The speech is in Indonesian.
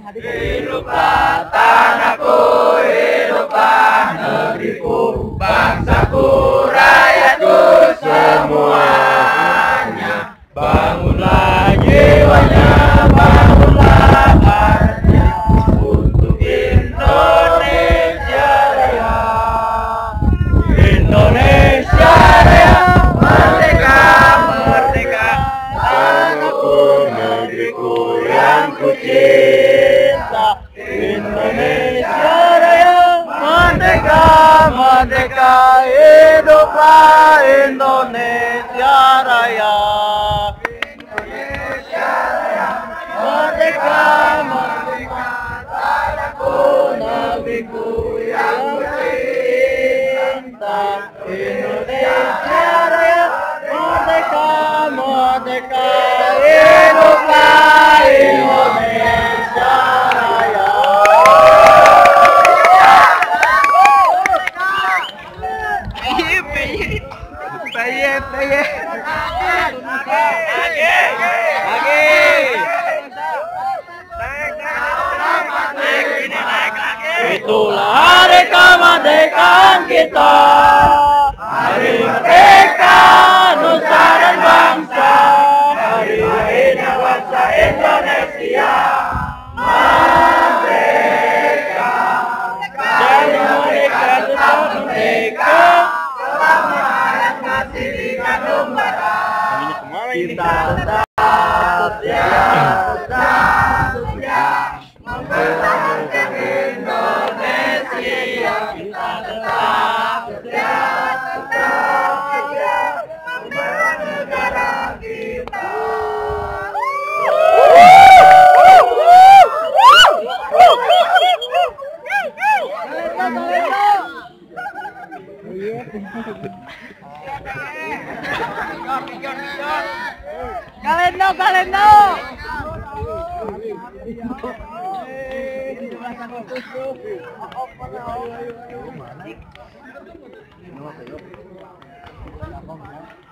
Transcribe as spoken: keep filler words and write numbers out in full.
Hiduplah tanahku, hiduplah negeriku, bangsaku, rakyatku semuanya. Bangunlah jiwanya, bangunlah hatinya untuk Indonesia Raya. Indonesia Raya, merdeka, merdeka, tanahku, negeriku yang ku cinta. Indonesia Raya, merdeka, merdeka, hiduplah Indonesia Raya. Indonesia Raya, merdeka, merdeka, tanahku, negeriku yang ku cinta. Indonesia Raya, merdeka, merdeka, hiduplah Indonesia Raya. Peye, peye. Itulah hari kemerdekaan kita, hari merdeka nusa dan bangsa, hari lahirnya bangsa Indonesia. Merdeka, dan merdeka tetap merdeka, selama hayat masih dikandung darah. Kita tetap setia, tetap setia mempertahankan Indonesia. Kita tetap setia, tetap setia membela negara kita. Kalendo, kalendo. Mana?